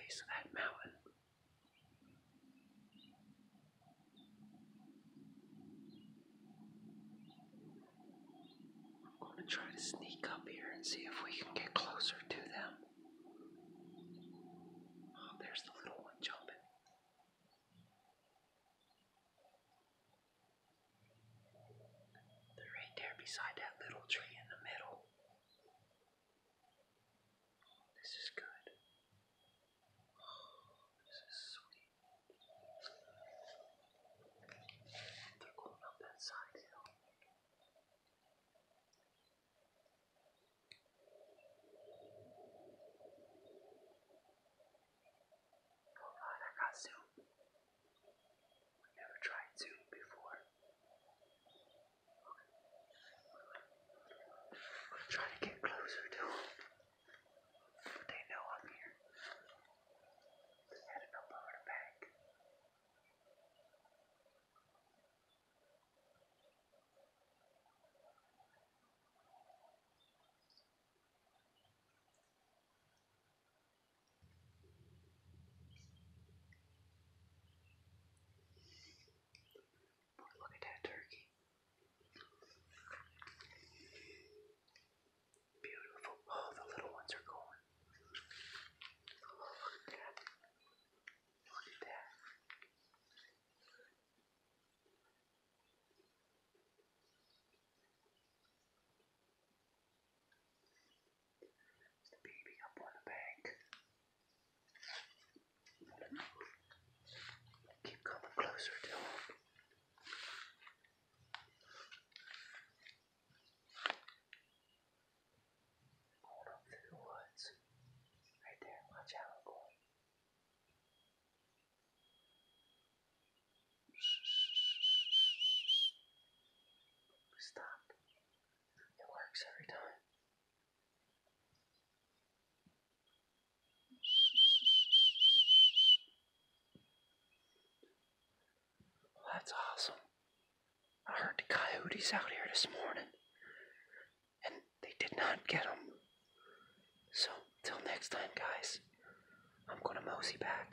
base of that mountain. I'm going to try to sneak up here and see if we can get closer to them. Oh, there's the little one jumping. They're right there beside that little tree in the middle. This is good. Oh, this is sweet. They're going up that side hill. Alright, I got zoom. We never tried zoom before. I'm gonna try to get closer to them. But they know I'm here. They're heading up over the bank. Look at that turkey. Beautiful. Oh, the little ones are going. Oh, look at that. Look at that. There's the baby up on the bank. Keep coming closer to him. Going up through the woods. Right there. Watch out, I'm going. Stop. It works every time. Well, that's awesome. I heard the coyotes out here this morning, and they did not get them. So, till next time, guys, I'm gonna mosey back.